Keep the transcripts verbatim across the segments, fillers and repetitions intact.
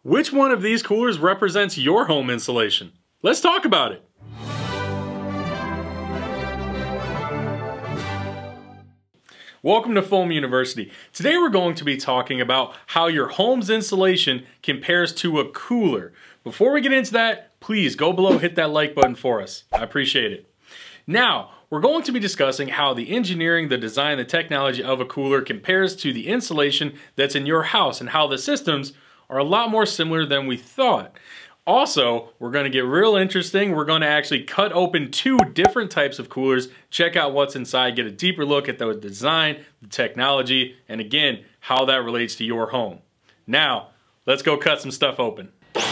Which one of these coolers represents your home insulation? Let's talk about it. Welcome to Foam University. Today we're going to be talking about how your home's insulation compares to a cooler. Before we get into that, please go below, hit that like button for us. I appreciate it. Now, we're going to be discussing how the engineering, the design, the technology of a cooler compares to the insulation that's in your house and how the systems are a lot more similar than we thought. Also, we're going to get real interesting. We're going to actually cut open two different types of coolers, check out what's inside, get a deeper look at the design, the technology, and again, how that relates to your home. Now, let's go cut some stuff open.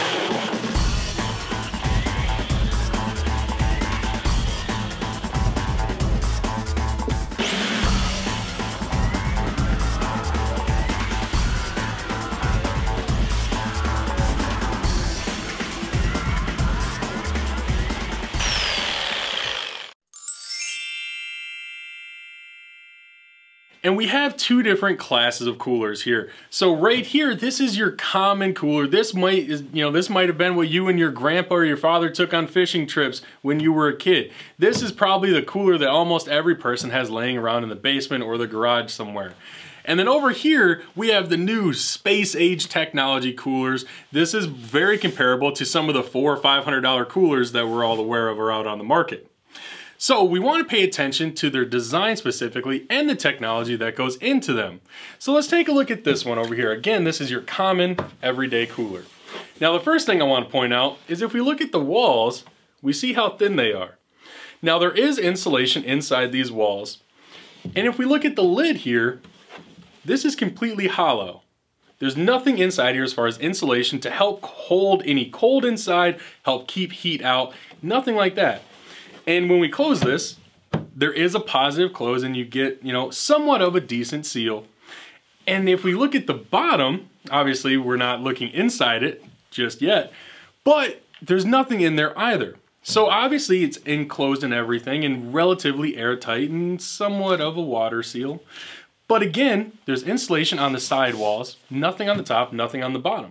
And we have two different classes of coolers here. So right here, this is your common cooler. This might, is, you know, this might have been what you and your grandpa or your father took on fishing trips when you were a kid. This is probably the cooler that almost every person has laying around in the basement or the garage somewhere. And then over here, we have the new space age technology coolers. This is very comparable to some of the four or five hundred dollar coolers that we're all aware of are out on the market. So we want to pay attention to their design specifically and the technology that goes into them. So let's take a look at this one over here. Again, this is your common everyday cooler. Now the first thing I want to point out is if we look at the walls, we see how thin they are. Now there is insulation inside these walls. And if we look at the lid here, this is completely hollow. There's nothing inside here as far as insulation to help hold any cold inside, help keep heat out, nothing like that. And when we close this, there is a positive close and you get, you know, somewhat of a decent seal. And if we look at the bottom, obviously we're not looking inside it just yet, but there's nothing in there either. So obviously it's enclosed and everything and relatively airtight and somewhat of a water seal. But again, there's insulation on the side walls, nothing on the top, nothing on the bottom.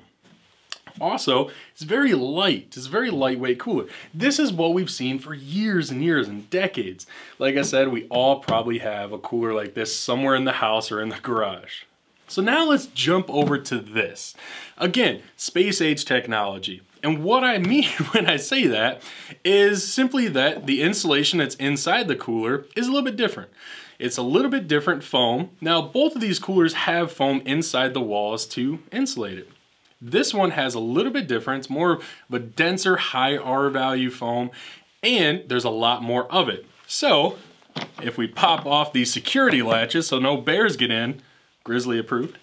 Also, it's very light. It's a very lightweight cooler. This is what we've seen for years and years and decades. Like I said, we all probably have a cooler like this somewhere in the house or in the garage. So now let's jump over to this. Again, space age technology. And what I mean when I say that is simply that the insulation that's inside the cooler is a little bit different. It's a little bit different foam. Now, both of these coolers have foam inside the walls to insulate it. This one has a little bit different, it's more of a denser, high R value foam, and there's a lot more of it. So, if we pop off these security latches so no bears get in, Grizzly approved,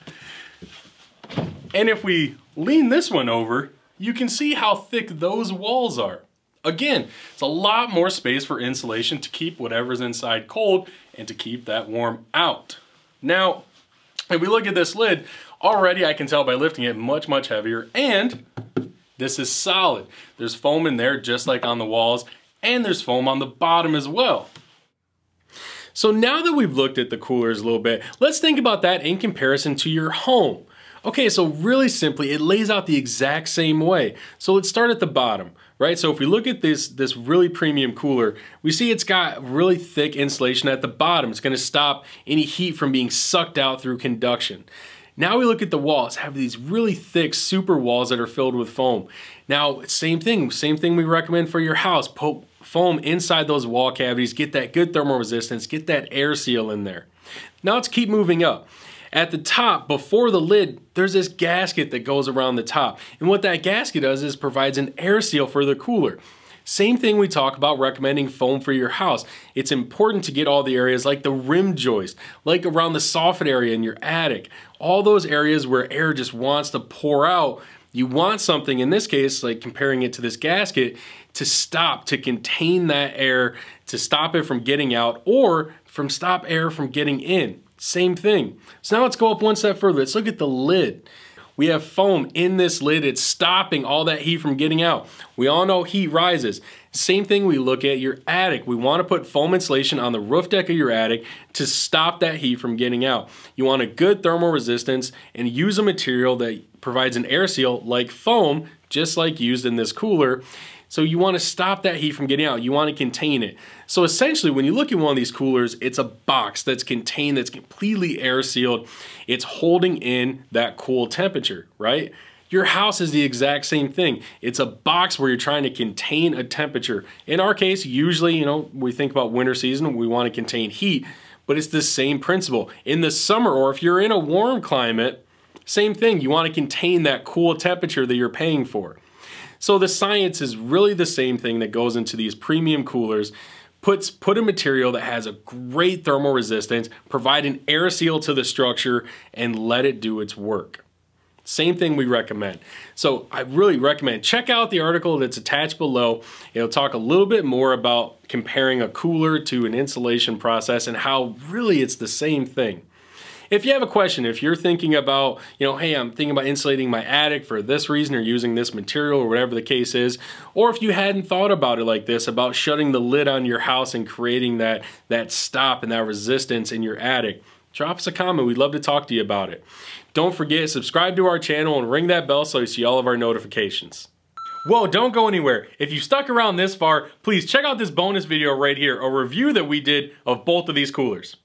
and if we lean this one over, you can see how thick those walls are. Again, it's a lot more space for insulation to keep whatever's inside cold and to keep that warm out. Now, if we look at this lid, already I can tell by lifting it much, much heavier, and this is solid. There's foam in there just like on the walls, and there's foam on the bottom as well. So now that we've looked at the coolers a little bit, let's think about that in comparison to your home. Okay, so really simply, it lays out the exact same way. So let's start at the bottom, right? So if we look at this, this really premium cooler, we see it's got really thick insulation at the bottom. It's gonna stop any heat from being sucked out through conduction. Now we look at the walls, have these really thick super walls that are filled with foam. Now, same thing, same thing we recommend for your house. Put foam inside those wall cavities, get that good thermal resistance, get that air seal in there. Now let's keep moving up. At the top, before the lid, there's this gasket that goes around the top. And what that gasket does is provides an air seal for the cooler. Same thing we talk about recommending foam for your house. It's important to get all the areas like the rim joist, like around the soffit area in your attic, all those areas where air just wants to pour out. You want something, in this case, like comparing it to this gasket, to stop, to contain that air, to stop it from getting out or from stop air from getting in. Same thing. So now let's go up one step further. Let's look at the lid. We have foam in this lid. It's stopping all that heat from getting out. We all know heat rises. Same thing we look at your attic. We want to put foam insulation on the roof deck of your attic to stop that heat from getting out. You want a good thermal resistance and use a material that provides an air seal like foam, just like used in this cooler. So you want to stop that heat from getting out. You want to contain it. So essentially, when you look at one of these coolers, it's a box that's contained, that's completely air sealed. It's holding in that cool temperature, right? Your house is the exact same thing. It's a box where you're trying to contain a temperature. In our case, usually, you know, we think about winter season, we want to contain heat, but it's the same principle. In the summer, or if you're in a warm climate, same thing. You want to contain that cool temperature that you're paying for. So the science is really the same thing that goes into these premium coolers. Puts, put a material that has a great thermal resistance, provide an air seal to the structure, and let it do its work. Same thing we recommend. So I really recommend, check out the article that's attached below. It'll talk a little bit more about comparing a cooler to an insulation process and how really it's the same thing. If you have a question, if you're thinking about, you know, hey, I'm thinking about insulating my attic for this reason or using this material or whatever the case is, or if you hadn't thought about it like this, about shutting the lid on your house and creating that, that stop and that resistance in your attic, drop us a comment. We'd love to talk to you about it. Don't forget, subscribe to our channel and ring that bell so you see all of our notifications. Whoa, don't go anywhere. If you stuck around this far, please check out this bonus video right here, a review that we did of both of these coolers.